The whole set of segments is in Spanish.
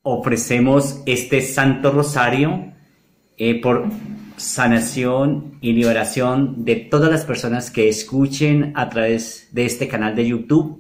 ofrecemos este Santo Rosario por sanación y liberación de todas las personas que escuchen a través de este canal de YouTube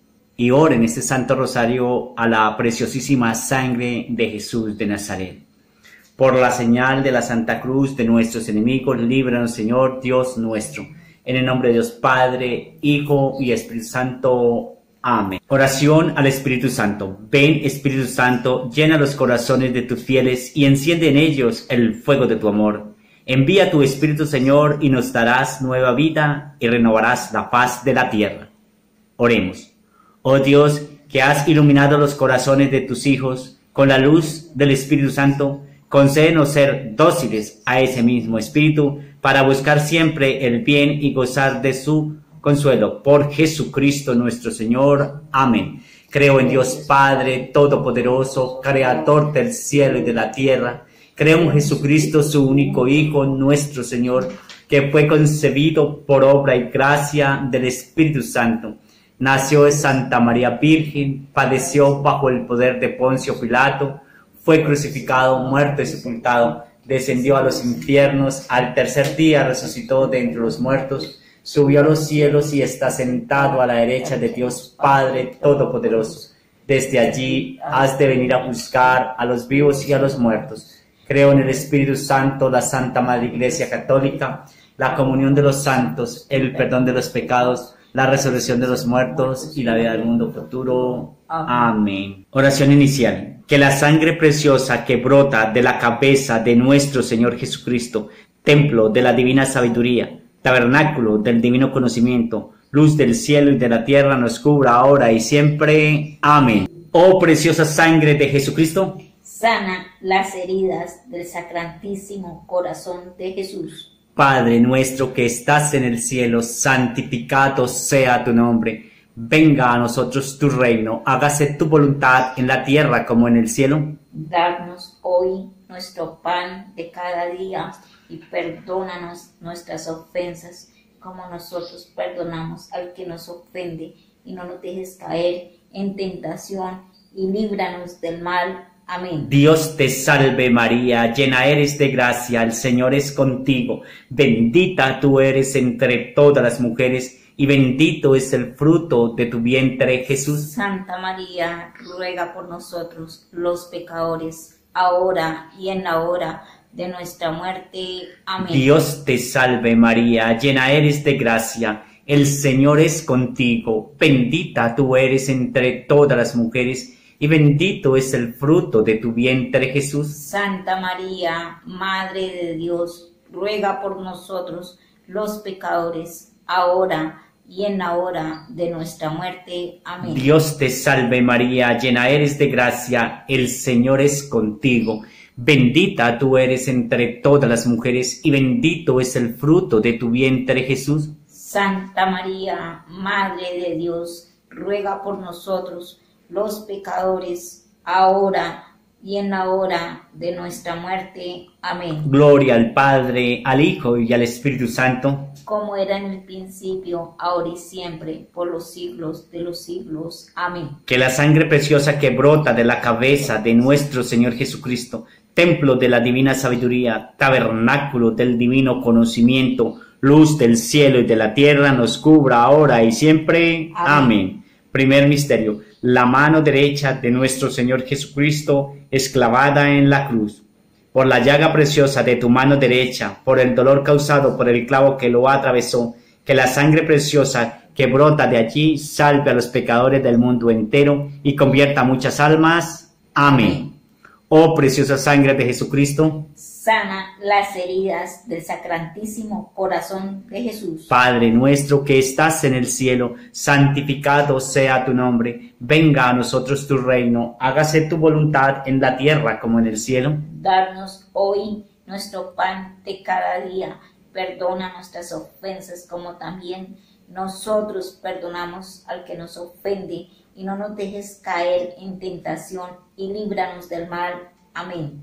y oren este Santo Rosario a la preciosísima sangre de Jesús de Nazaret. Por la señal de la Santa Cruz de nuestros enemigos, líbranos, Señor Dios nuestro. En el nombre de Dios Padre, Hijo y Espíritu Santo. Amén. Oración al Espíritu Santo. Ven, Espíritu Santo, llena los corazones de tus fieles y enciende en ellos el fuego de tu amor. Envía tu Espíritu, Señor, y nos darás nueva vida y renovarás la paz de la tierra. Oremos. Oh Dios, que has iluminado los corazones de tus hijos con la luz del Espíritu Santo, concédenos ser dóciles a ese mismo Espíritu para buscar siempre el bien y gozar de su consuelo. Por Jesucristo nuestro Señor. Amén. Creo en Dios Padre Todopoderoso, Creador del cielo y de la tierra. Creo en Jesucristo, su único Hijo, nuestro Señor, que fue concebido por obra y gracia del Espíritu Santo. Nació de Santa María Virgen, padeció bajo el poder de Poncio Pilato, fue crucificado, muerto y sepultado, descendió a los infiernos, al tercer día resucitó de entre los muertos, subió a los cielos y está sentado a la derecha de Dios Padre Todopoderoso. Desde allí has de venir a juzgar a los vivos y a los muertos. Creo en el Espíritu Santo, la Santa Madre Iglesia Católica, la comunión de los santos, el perdón de los pecados, la resurrección de los muertos y la vida del mundo futuro. Amén. Oración inicial. Que la sangre preciosa que brota de la cabeza de nuestro Señor Jesucristo, templo de la divina sabiduría, tabernáculo del divino conocimiento, luz del cielo y de la tierra, nos cubra ahora y siempre. Amén. Oh preciosa sangre de Jesucristo, sana las heridas del sacratísimo corazón de Jesús. Padre nuestro que estás en el cielo, santificado sea tu nombre. Venga a nosotros tu reino, hágase tu voluntad en la tierra como en el cielo. Darnos hoy nuestro pan de cada día y perdónanos nuestras ofensas, como nosotros perdonamos al que nos ofende, y no nos dejes caer en tentación y líbranos del mal. Amén. Dios te salve María, llena eres de gracia, el Señor es contigo. Bendita tú eres entre todas las mujeres y bendito es el fruto de tu vientre, Jesús. Santa María, ruega por nosotros los pecadores, ahora y en la hora de nuestra muerte. Amén. Dios te salve María, llena eres de gracia, el Señor es contigo. Bendita tú eres entre todas las mujeres y bendito es el fruto de tu vientre, Jesús. Santa María, Madre de Dios, ruega por nosotros los pecadores, ahora y en la hora de nuestra muerte. Amén. Dios te salve María, llena eres de gracia, el Señor es contigo. Bendita tú eres entre todas las mujeres y bendito es el fruto de tu vientre, Jesús. Santa María, Madre de Dios, ruega por nosotros los pecadores, ahora y en la hora de nuestra muerte. Amén. Gloria al Padre, al Hijo y al Espíritu Santo, como era en el principio, ahora y siempre, por los siglos de los siglos. Amén. Que la sangre preciosa que brota de la cabeza de nuestro Señor Jesucristo, templo de la divina sabiduría, tabernáculo del divino conocimiento, luz del cielo y de la tierra, nos cubra ahora y siempre. Amén. Primer misterio. La mano derecha de nuestro Señor Jesucristo es clavada en la cruz. Por la llaga preciosa de tu mano derecha, por el dolor causado por el clavo que lo atravesó, que la sangre preciosa que brota de allí salve a los pecadores del mundo entero y convierta a muchas almas. Amén. Oh preciosa sangre de Jesucristo, sana las heridas del sacratísimo corazón de Jesús. Padre nuestro que estás en el cielo, santificado sea tu nombre. Venga a nosotros tu reino, hágase tu voluntad en la tierra como en el cielo. Darnos hoy nuestro pan de cada día. Perdona nuestras ofensas como también nosotros perdonamos al que nos ofende. Y no nos dejes caer en tentación y líbranos del mal. Amén.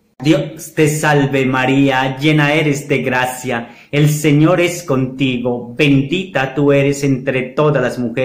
Dios te salve María, llena eres de gracia, el Señor es contigo, bendita tú eres entre todas las mujeres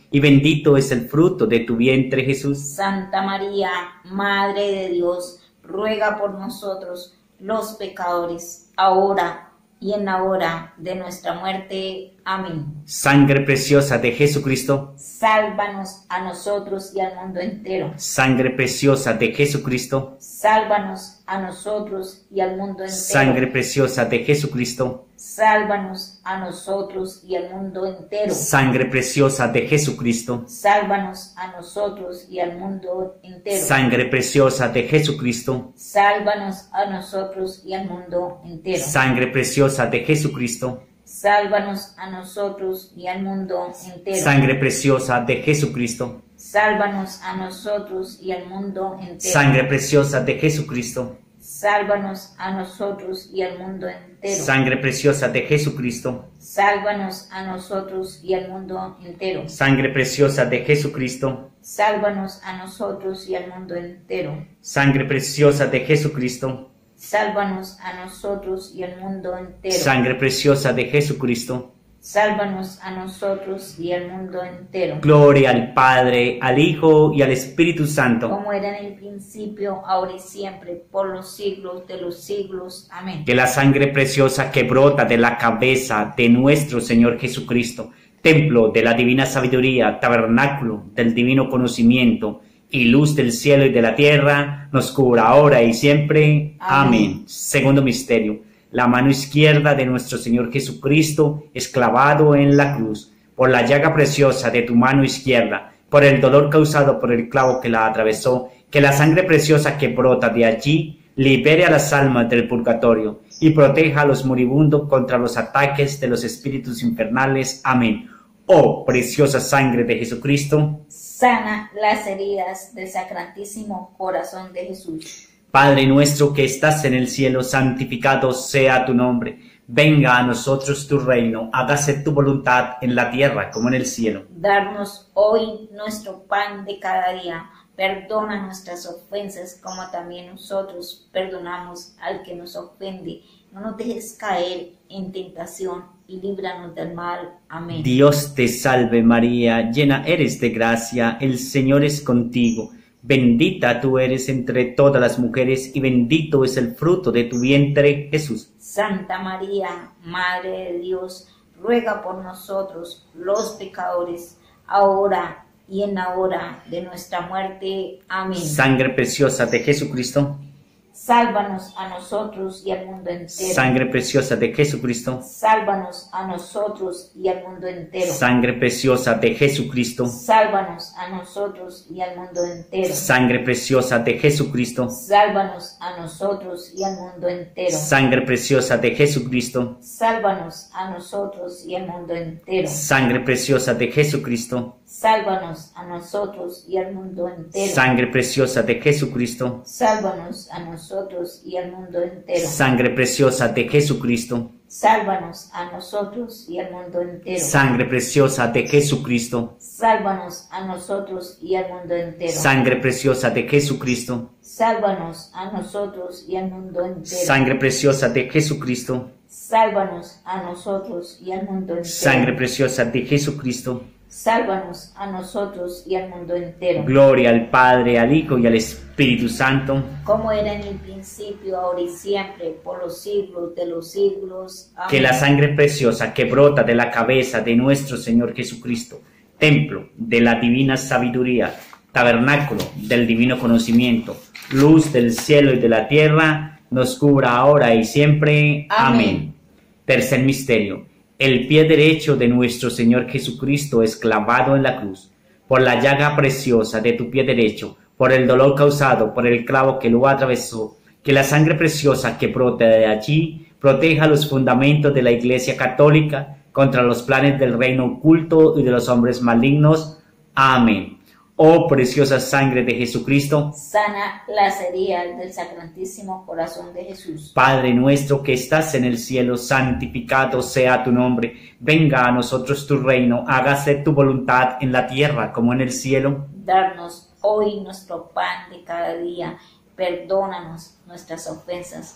y bendito es el fruto de tu vientre, Jesús. Santa María, Madre de Dios, ruega por nosotros los pecadores, ahora y en la hora de nuestra muerte. Amén. Sangre preciosa de Jesucristo, Sálvanos a nosotros y al mundo entero. sangre preciosa de Jesucristo, Sálvanos a nosotros y al mundo entero. sangre preciosa de Jesucristo, Sálvanos a nosotros y al mundo entero. sangre preciosa de Jesucristo, Sálvanos a nosotros y al mundo entero. sangre preciosa de Jesucristo, Sálvanos a nosotros y al mundo entero. sangre preciosa de Jesucristo, Sálvanos a nosotros y al mundo entero. sangre preciosa de Jesucristo, Sálvanos a nosotros y al mundo entero. sangre preciosa de Jesucristo, Sálvanos a nosotros y al mundo entero. sangre preciosa de Jesucristo, Sálvanos a nosotros y al mundo entero. sangre preciosa de Jesucristo, Sálvanos a nosotros y al mundo entero. sangre preciosa de Jesucristo, Sálvanos a nosotros y al mundo entero. sangre preciosa de Jesucristo. Sálvanos a nosotros y al mundo entero. Gloria al Padre, al Hijo y al Espíritu Santo. Como era en el principio, ahora y siempre, por los siglos de los siglos. Amén. Que la sangre preciosa que brota de la cabeza de nuestro Señor Jesucristo, templo de la divina sabiduría, tabernáculo del divino conocimiento y luz del cielo y de la tierra, nos cubra ahora y siempre. Amén. Segundo misterio. La mano izquierda de nuestro Señor Jesucristo es clavado en la cruz. Por la llaga preciosa de tu mano izquierda, por el dolor causado por el clavo que la atravesó, que la sangre preciosa que brota de allí libere a las almas del purgatorio y proteja a los moribundos contra los ataques de los espíritus infernales. Amén. Oh preciosa sangre de Jesucristo, sana las heridas del Sacratísimo Corazón de Jesús. Padre nuestro que estás en el cielo, santificado sea tu nombre. Venga a nosotros tu reino, hágase tu voluntad en la tierra como en el cielo. Darnos hoy nuestro pan de cada día. Perdona nuestras ofensas como también nosotros perdonamos al que nos ofende. No nos dejes caer en tentación y líbranos del mal. Amén. Dios te salve María, llena eres de gracia, el Señor es contigo. Bendita tú eres entre todas las mujeres y bendito es el fruto de tu vientre, Jesús. Santa María, Madre de Dios, ruega por nosotros los pecadores, ahora y en la hora de nuestra muerte. Amén. Sangre preciosa de Jesucristo, sálvanos a nosotros y al mundo entero. Sangre preciosa de Jesucristo, Sálvanos a nosotros y al mundo entero. sangre preciosa de Jesucristo, Sálvanos a nosotros y al mundo entero. sangre preciosa de Jesucristo, Sálvanos a nosotros y al mundo entero. sangre preciosa de Jesucristo, Sálvanos a nosotros y al mundo entero. sangre preciosa de Jesucristo, Sálvanos a nosotros y al mundo entero. sangre preciosa de Jesucristo, Sálvanos a nosotros y al mundo entero. sangre preciosa de Jesucristo, Sálvanos a nosotros y al mundo entero. sangre preciosa de Jesucristo, Sálvanos a nosotros y al mundo entero. sangre preciosa de Jesucristo, Sálvanos a nosotros y al mundo entero. sangre preciosa de Jesucristo, Sálvanos a nosotros y al mundo entero. sangre preciosa de Jesucristo. Sálvanos a nosotros y al mundo entero. Gloria al Padre, al Hijo y al Espíritu Santo. Como era en el principio, ahora y siempre, por los siglos de los siglos. Amén. Que la sangre preciosa que brota de la cabeza de nuestro Señor Jesucristo, templo de la divina sabiduría, tabernáculo del divino conocimiento, luz del cielo y de la tierra, nos cubra ahora y siempre. Amén. Tercer misterio. El pie derecho de nuestro Señor Jesucristo es clavado en la cruz. Por la llaga preciosa de tu pie derecho, por el dolor causado por el clavo que lo atravesó, que la sangre preciosa que brota de allí proteja los fundamentos de la Iglesia Católica contra los planes del reino oculto y de los hombres malignos. Amén. Oh preciosa sangre de Jesucristo, sana las heridas del Sacratísimo Corazón de Jesús. Padre nuestro que estás en el cielo, santificado sea tu nombre. Venga a nosotros tu reino, hágase tu voluntad en la tierra como en el cielo. Darnos hoy nuestro pan de cada día. Perdónanos nuestras ofensas,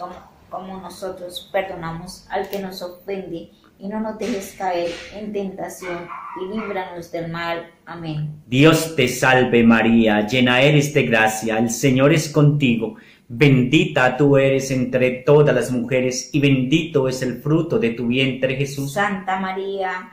como nosotros perdonamos al que nos ofende. Y no nos dejes caer en tentación y líbranos del mal. Amén. Dios te salve María, llena eres de gracia, el Señor es contigo. Bendita tú eres entre todas las mujeres y bendito es el fruto de tu vientre, Jesús. Santa María,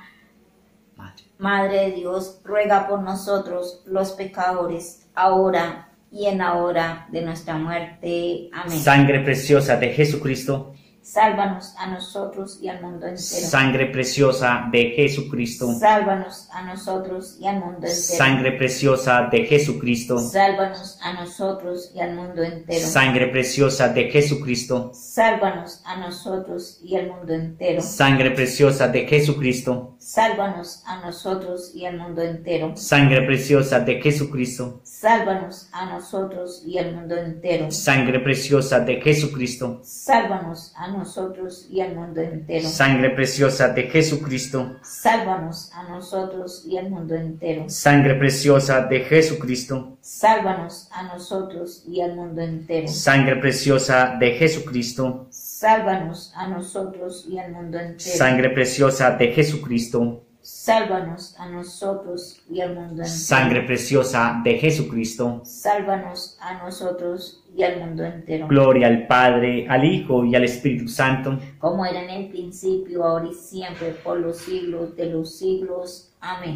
Madre de Dios, ruega por nosotros los pecadores, ahora y en la hora de nuestra muerte. Amén. Sangre preciosa de Jesucristo. Sálvanos a nosotros y al mundo entero. Sangre preciosa de Jesucristo. Sálvanos a nosotros y al mundo entero. Sangre preciosa de Jesucristo. Sálvanos a nosotros y al mundo entero. Sangre preciosa de Jesucristo. Sálvanos a nosotros y al mundo entero. Sangre preciosa de Jesucristo. Sálvanos a nosotros y al mundo entero. Sangre preciosa de Jesucristo. Sálvanos a nosotros y al mundo entero. Sangre preciosa de Jesucristo. Sálvanos a nosotros y al mundo entero. Sangre preciosa de Jesucristo. Sálvanos a nosotros y al mundo entero. Sangre preciosa de Jesucristo. Sálvanos a nosotros y al mundo entero. Sangre preciosa de Jesucristo. Sálvanos a nosotros y al mundo entero. Sangre preciosa de Jesucristo. Sálvanos a nosotros y al mundo entero. Sangre preciosa de Jesucristo. Sálvanos a nosotros y al mundo entero. Gloria al Padre, al Hijo y al Espíritu Santo. Como era en el principio, ahora y siempre, por los siglos de los siglos. Amén.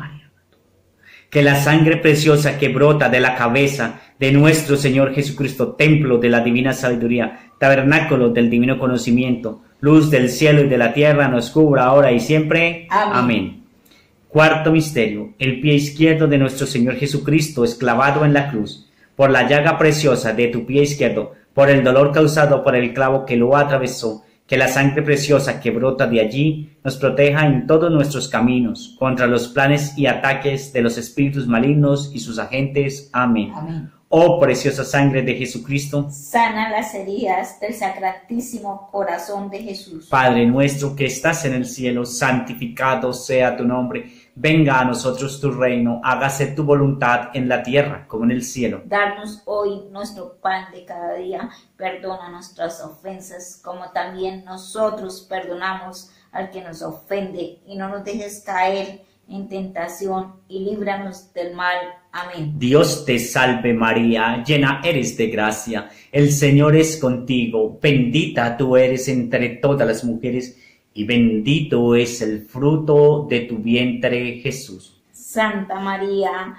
Que la sangre preciosa que brota de la cabeza de nuestro Señor Jesucristo, templo de la divina sabiduría, tabernáculo del divino conocimiento, luz del cielo y de la tierra, nos cubra ahora y siempre. Amén. Amén. Cuarto misterio, el pie izquierdo de nuestro Señor Jesucristo es clavado en la cruz. Por la llaga preciosa de tu pie izquierdo, por el dolor causado por el clavo que lo atravesó, que la sangre preciosa que brota de allí nos proteja en todos nuestros caminos, contra los planes y ataques de los espíritus malignos y sus agentes. Amén. Amén. Oh preciosa sangre de Jesucristo, Sana las heridas del sacratísimo corazón de Jesús. Padre nuestro que estás en el cielo, santificado sea tu nombre. Venga a nosotros tu reino, hágase tu voluntad en la tierra como en el cielo. Darnos hoy nuestro pan de cada día. Perdona nuestras ofensas, como también nosotros perdonamos al que nos ofende. Y no nos dejes caer en tentación, y líbranos del mal. Amén. Dios te salve María, llena eres de gracia, el Señor es contigo, bendita tú eres entre todas las mujeres, y bendito es el fruto de tu vientre, Jesús. Santa María,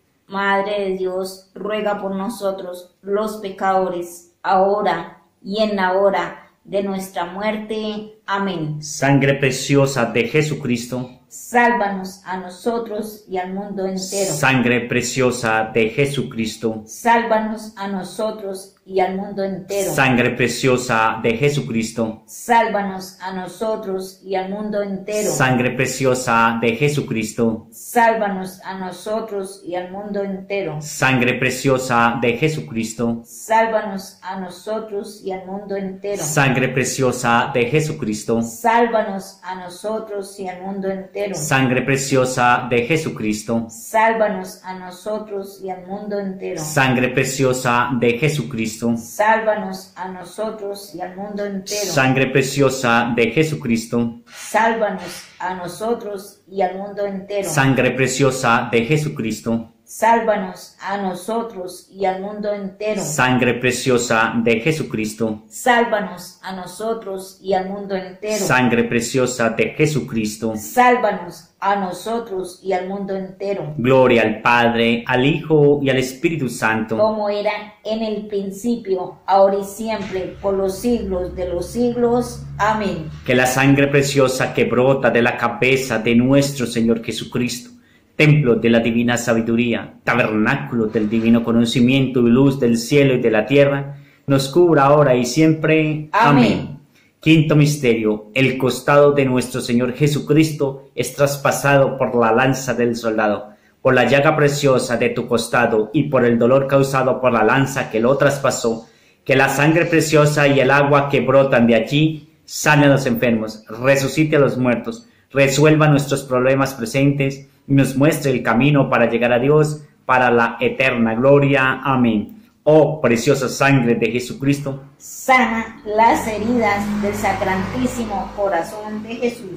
Madre de Dios, ruega por nosotros los pecadores, ahora y en la hora de nuestra muerte. Amén. Sangre preciosa de Jesucristo, Sálvanos a nosotros y al mundo entero. sangre preciosa de Jesucristo, Sálvanos a nosotros y al mundo entero. sangre preciosa de Jesucristo, Sálvanos a nosotros y al mundo entero. sangre preciosa de Jesucristo, Sálvanos a nosotros y al mundo entero. sangre preciosa de Jesucristo, Sálvanos a nosotros y al mundo entero. sangre preciosa de Jesucristo, Sálvanos a nosotros y al mundo entero. sangre preciosa de Jesucristo, Sálvanos a nosotros y al mundo entero. sangre preciosa de Jesucristo, Sálvanos a nosotros y al mundo entero. sangre preciosa de Jesucristo, Sálvanos a nosotros y al mundo entero. sangre preciosa de Jesucristo, Sálvanos a nosotros y al mundo entero. sangre preciosa de Jesucristo, Sálvanos a nosotros y al mundo entero. sangre preciosa de Jesucristo. Sálvanos a nosotros y al mundo entero. Gloria al Padre, al Hijo y al Espíritu Santo. Como era en el principio, ahora y siempre, por los siglos de los siglos. Amén. Que la sangre preciosa que brota de la cabeza de nuestro Señor Jesucristo, templo de la divina sabiduría, tabernáculo del divino conocimiento y luz del cielo y de la tierra, nos cubra ahora y siempre. Amén. Quinto misterio, el costado de nuestro Señor Jesucristo es traspasado por la lanza del soldado. Por la llaga preciosa de tu costado y por el dolor causado por la lanza que lo traspasó, que la sangre preciosa y el agua que brotan de allí sane a los enfermos, resucite a los muertos, resuelva nuestros problemas presentes y nos muestre el camino para llegar a Dios, para la eterna gloria. Amén. Oh preciosa sangre de Jesucristo, Sana las heridas del sacratísimo corazón de Jesús.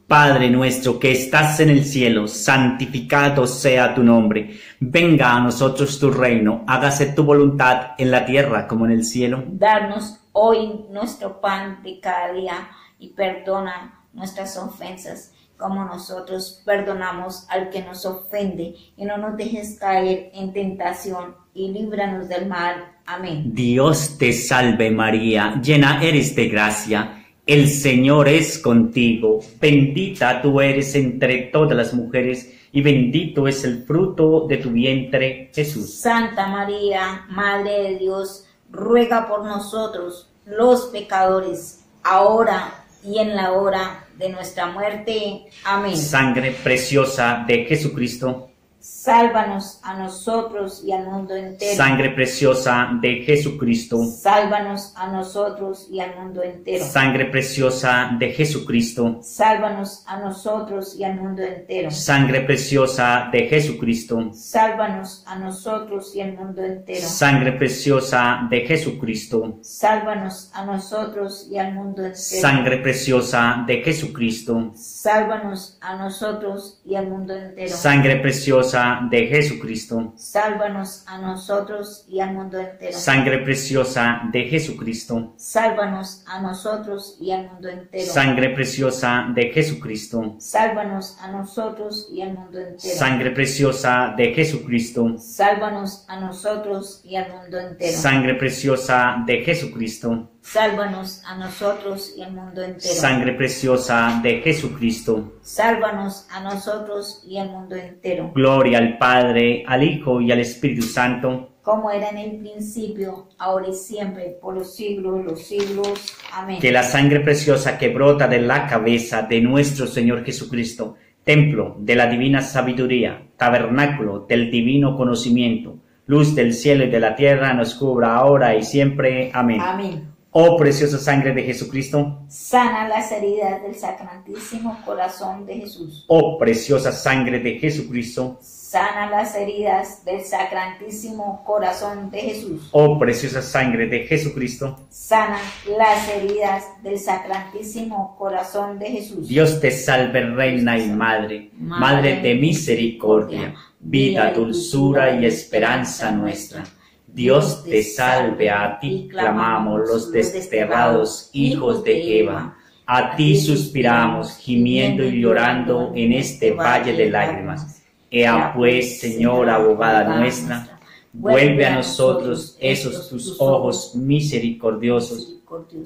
Padre nuestro que estás en el cielo, santificado sea tu nombre. Venga a nosotros tu reino, hágase tu voluntad en la tierra como en el cielo. Darnos hoy nuestro pan de cada día y perdona nuestras ofensas, como nosotros perdonamos al que nos ofende, y no nos dejes caer en tentación, y líbranos del mal. Amén. Dios te salve María, llena eres de gracia, el Señor es contigo, bendita tú eres entre todas las mujeres, y bendito es el fruto de tu vientre, Jesús. Santa María, Madre de Dios, ruega por nosotros, los pecadores, ahora y en la hora de nuestra muerte. Amén. Sangre preciosa de Jesucristo, sálvanos a nosotros y al mundo entero. Sangre preciosa de Jesucristo, Sálvanos a nosotros y al mundo entero. Sangre preciosa de Jesucristo, Sálvanos a nosotros y al mundo entero. Sangre preciosa de Jesucristo, Sálvanos a nosotros y al mundo entero. Sangre preciosa de Jesucristo, Sálvanos a nosotros y al mundo entero. Sangre preciosa de Jesucristo, Sálvanos a nosotros y al mundo entero. Sangre preciosa de Jesucristo, Sálvanos a nosotros y al mundo entero. Sangre preciosa de Jesucristo, Sálvanos a nosotros y al mundo entero. Sangre preciosa de Jesucristo, Sálvanos a nosotros y al mundo entero. Sangre preciosa de Jesucristo, Sálvanos a nosotros y al mundo entero. Sangre preciosa de Jesucristo, Sálvanos a nosotros y al mundo entero. Sangre preciosa de Jesucristo. Sálvanos a nosotros y al mundo entero. Gloria al Padre, al Hijo y al Espíritu Santo, Como era en el principio, ahora y siempre, por los siglos de los siglos. Amén. que la sangre preciosa que brota de la cabeza de nuestro Señor Jesucristo, templo de la divina sabiduría, tabernáculo del divino conocimiento, luz del cielo y de la tierra, nos cubra ahora y siempre. Amén. Amén. Oh preciosa sangre de Jesucristo, Sana las heridas del sacratísimo corazón de Jesús. oh preciosa sangre de Jesucristo, Sana las heridas del sacratísimo corazón de Jesús. oh preciosa sangre de Jesucristo, Sana las heridas del sacratísimo corazón de Jesús. Dios te salve Reina y Madre, Madre de misericordia, vida, dulzura y esperanza nuestra. Dios te salve, a ti clamamos los desterrados hijos de Eva, a ti suspiramos, gimiendo y llorando en este valle de lágrimas. Ea pues, Señora abogada nuestra, vuelve a nosotros esos tus ojos misericordiosos,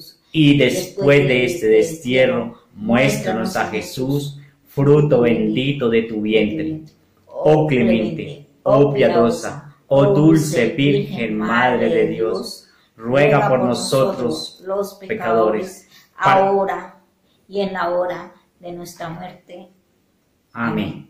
y después de este destierro, muéstranos a Jesús, fruto bendito de tu vientre. Oh clemente, oh piadosa, oh dulce Virgen Madre de Dios, ruega por nosotros los pecadores, ahora y en la hora de nuestra muerte. Amén.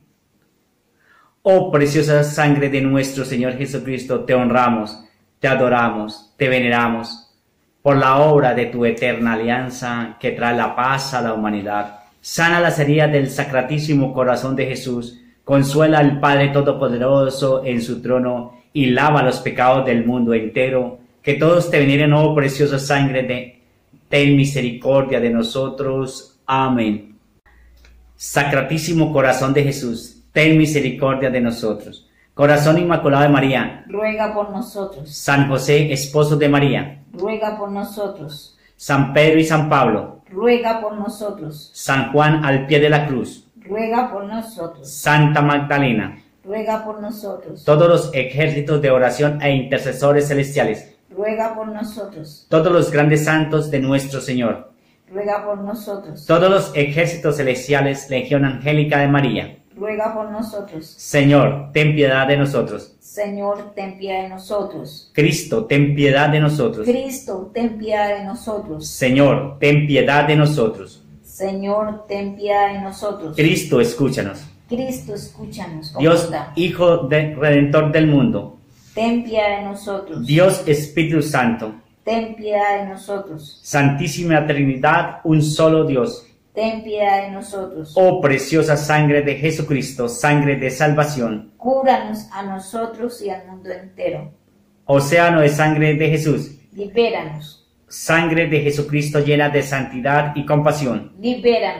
Oh preciosa sangre de nuestro Señor Jesucristo, te honramos, te adoramos, te veneramos, por la obra de tu eterna alianza que trae la paz a la humanidad. Sana las heridas del sacratísimo corazón de Jesús, consuela al Padre Todopoderoso en su trono y lava los pecados del mundo entero. Que todos te veneren, oh preciosa sangre ten misericordia de nosotros. Amén. Sacratísimo corazón de Jesús, ten misericordia de nosotros. Corazón inmaculado de María, ruega por nosotros. San José, esposo de María, ruega por nosotros. San Pedro y San Pablo, ruega por nosotros. San Juan al pie de la cruz, ruega por nosotros. Santa Magdalena, ruega por nosotros. todos los ejércitos de oración e intercesores celestiales, ruega por nosotros. todos los grandes santos de nuestro Señor, ruega por nosotros. todos los ejércitos celestiales, Legión Angélica de María, ruega por nosotros. Señor, ten piedad de nosotros. Señor, ten piedad de nosotros. Cristo, ten piedad de nosotros. Cristo, ten piedad de nosotros. Señor, ten piedad de nosotros. Señor, ten piedad de nosotros. Cristo, escúchanos. Cristo, escúchanos. Dios, Comanda. Hijo Redentor del mundo. Ten piedad de nosotros. Dios, Espíritu Santo. Ten piedad de nosotros. Santísima Trinidad, un solo Dios. Ten piedad de nosotros. Oh preciosa sangre de Jesucristo, sangre de salvación. Cúranos a nosotros y al mundo entero. Océano de sangre de Jesús. Libéranos. Sangre de Jesucristo llena de santidad y compasión. Libéranos.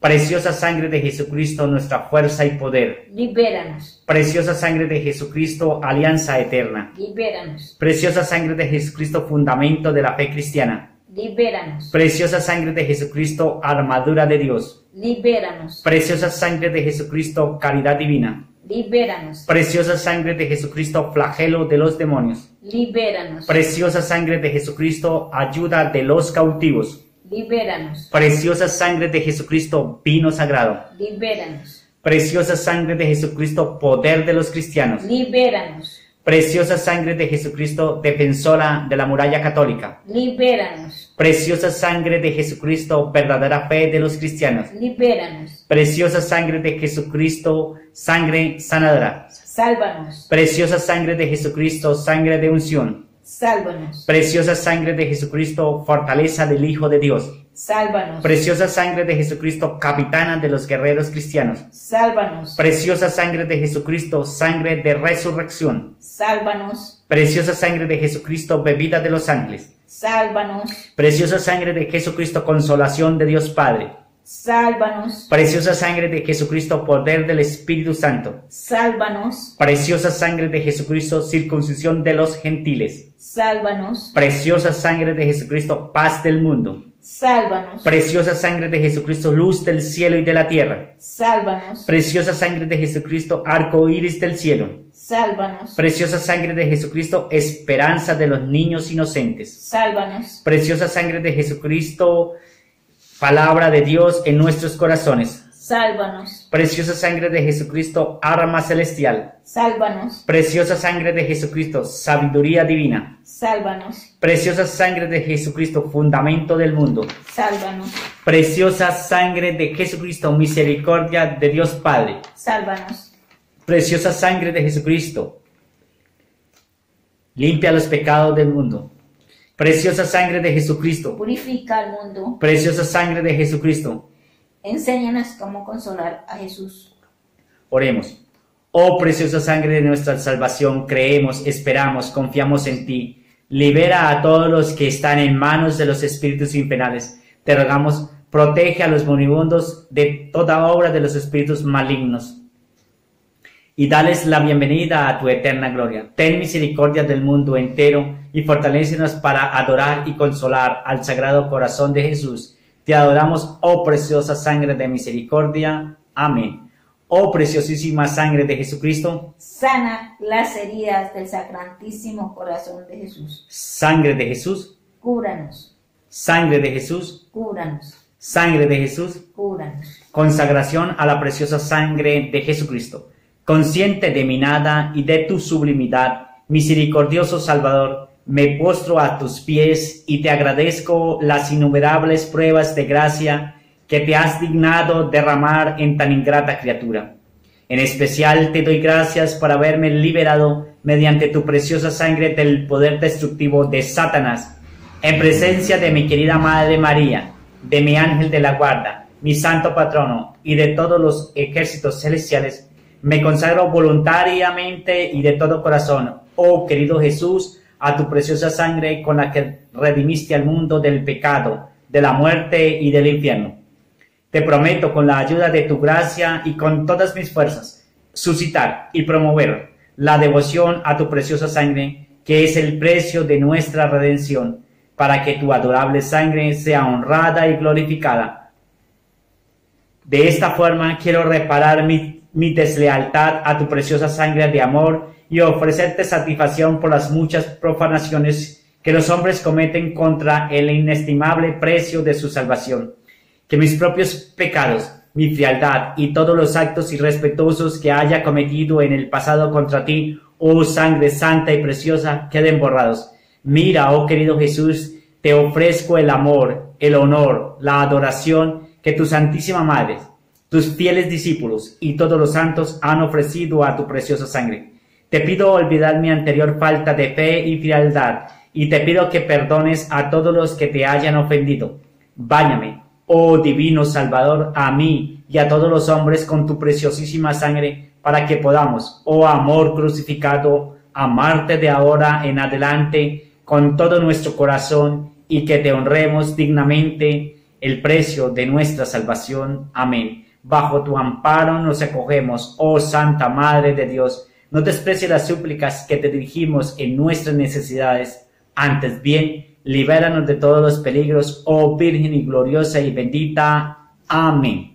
Preciosa sangre de Jesucristo, nuestra fuerza y poder. Libéranos. Preciosa sangre de Jesucristo, alianza eterna. Libéranos. Preciosa sangre de Jesucristo, fundamento de la fe cristiana. Libéranos. Preciosa sangre de Jesucristo, armadura de Dios. Libéranos. Preciosa sangre de Jesucristo, caridad divina. Libéranos. Preciosa sangre de Jesucristo, flagelo de los demonios. Libéranos. Preciosa sangre de Jesucristo, ayuda de los cautivos. Libéranos. Preciosa sangre de Jesucristo, vino sagrado. Libéranos. Preciosa sangre de Jesucristo, poder de los cristianos. Libéranos. Preciosa sangre de Jesucristo, defensora de la muralla católica. Libéranos. Preciosa sangre de Jesucristo, verdadera fe de los cristianos. Libéranos. Preciosa sangre de Jesucristo, sangre sanadora. Sálvanos. Preciosa sangre de Jesucristo, sangre de unción. Sálvanos. Preciosa sangre de Jesucristo, fortaleza del Hijo de Dios. Sálvanos. Preciosa sangre de Jesucristo, capitana de los guerreros cristianos. Sálvanos. Preciosa sangre de Jesucristo, sangre de resurrección. Sálvanos. Preciosa sangre de Jesucristo, bebida de los ángeles. Sálvanos. Preciosa sangre de Jesucristo, consolación de Dios Padre. Sálvanos. Preciosa sangre de Jesucristo, poder del Espíritu Santo. Sálvanos. Preciosa sangre de Jesucristo, circuncisión de los gentiles. Sálvanos. Preciosa sangre de Jesucristo, paz del mundo. Sálvanos. Preciosa sangre de Jesucristo, luz del cielo y de la tierra. Sálvanos. Preciosa sangre de Jesucristo, arco iris del cielo. Sálvanos. Preciosa sangre de Jesucristo, esperanza de los niños inocentes. Sálvanos. Preciosa sangre de Jesucristo, palabra de Dios en nuestros corazones. Sálvanos. Preciosa sangre de Jesucristo, arma celestial. Sálvanos. Preciosa sangre de Jesucristo, sabiduría divina. Sálvanos. Preciosa sangre de Jesucristo, fundamento del mundo. Sálvanos. Preciosa sangre de Jesucristo, misericordia de Dios Padre. Sálvanos. Preciosa sangre de Jesucristo, limpia los pecados del mundo. Preciosa sangre de Jesucristo, Purifica al mundo. preciosa sangre de Jesucristo. Enséñanos cómo consolar a Jesús. Oremos. Oh preciosa sangre de nuestra salvación, creemos, esperamos, confiamos en ti. Libera a todos los que están en manos de los espíritus infernales. Te rogamos, protege a los moribundos de toda obra de los espíritus malignos. Y dales la bienvenida a tu eterna gloria. Ten misericordia del mundo entero y fortalécenos para adorar y consolar al Sagrado Corazón de Jesús. Te adoramos, oh preciosa sangre de misericordia. Amén. Oh preciosísima sangre de Jesucristo. Sana las heridas del Sacratísimo Corazón de Jesús. Sangre de Jesús. Cúranos. Sangre de Jesús. Cúranos. Sangre de Jesús. Cúranos. Consagración a la preciosa sangre de Jesucristo. Consciente de mi nada y de tu sublimidad, misericordioso Salvador, me postro a tus pies y te agradezco las innumerables pruebas de gracia que te has dignado derramar en tan ingrata criatura. En especial te doy gracias por haberme liberado mediante tu preciosa sangre del poder destructivo de Satanás, en presencia de mi querida Madre María, de mi ángel de la guarda, mi santo patrono y de todos los ejércitos celestiales. Me consagro voluntariamente y de todo corazón, oh querido Jesús, a tu preciosa sangre con la que redimiste al mundo del pecado, de la muerte y del infierno. Te prometo, con la ayuda de tu gracia y con todas mis fuerzas, suscitar y promover la devoción a tu preciosa sangre, que es el precio de nuestra redención, para que tu adorable sangre sea honrada y glorificada. De esta forma quiero reparar mi deslealtad a tu preciosa sangre de amor y ofrecerte satisfacción por las muchas profanaciones que los hombres cometen contra el inestimable precio de su salvación. Que mis propios pecados, mi frialdad y todos los actos irrespetuosos que haya cometido en el pasado contra ti, oh sangre santa y preciosa, queden borrados. Mira, oh querido Jesús, te ofrezco el amor, el honor, la adoración que tu Santísima Madre, tus fieles discípulos y todos los santos han ofrecido a tu preciosa sangre. Te pido olvidar mi anterior falta de fe y frialdad, y te pido que perdones a todos los que te hayan ofendido. Báñame, oh divino Salvador, a mí y a todos los hombres con tu preciosísima sangre, para que podamos, oh amor crucificado, amarte de ahora en adelante con todo nuestro corazón, y que te honremos dignamente el precio de nuestra salvación. Amén. Bajo tu amparo nos acogemos, oh Santa Madre de Dios. No desprecies las súplicas que te dirigimos en nuestras necesidades. Antes bien, libéranos de todos los peligros, oh Virgen y gloriosa y bendita. Amén.